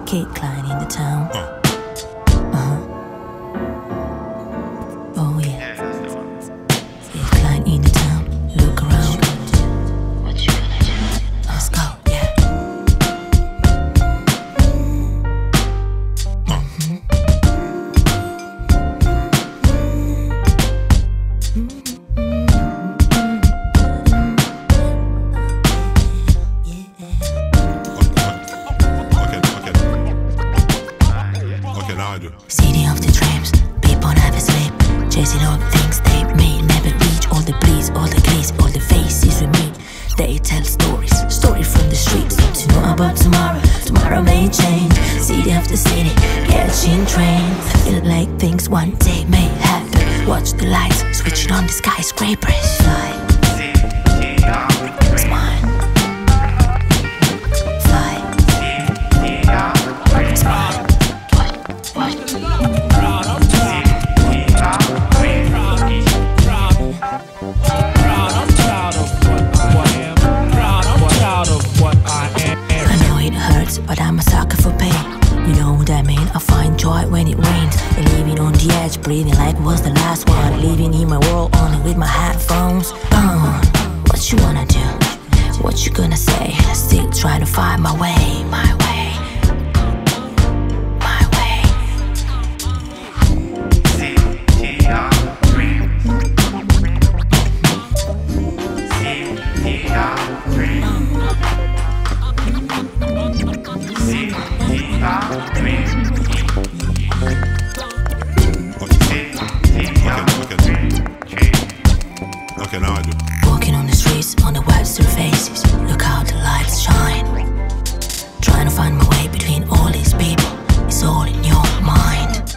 Kate Klein in the town. Oh yeah. Kate Klein in the town. Look around. What you gonna do? Let's go, yeah. City of the dreams, people never sleep, chasing all the things they may never reach. All the bleeds, all the glaze, all the faces we meet. They tell stories, stories from the streets. To know about tomorrow, tomorrow may change. City of the city, catching trains. I feel like things one day may happen. Watch the lights, switching on the skyscrapers. Fly, it's mine. Fly, it's mine. But I'm a sucker for pain. You know what I mean? I find joy when it rains. And living on the edge, breathing like was the last one. Living in my world only with my headphones on. What you wanna do? What you gonna say? Still trying to find my way, my way, my way. Okay, now I do. Walking on the streets, on the web surfaces. Look how the lights shine. Trying to find my way between all these people. It's all in your mind.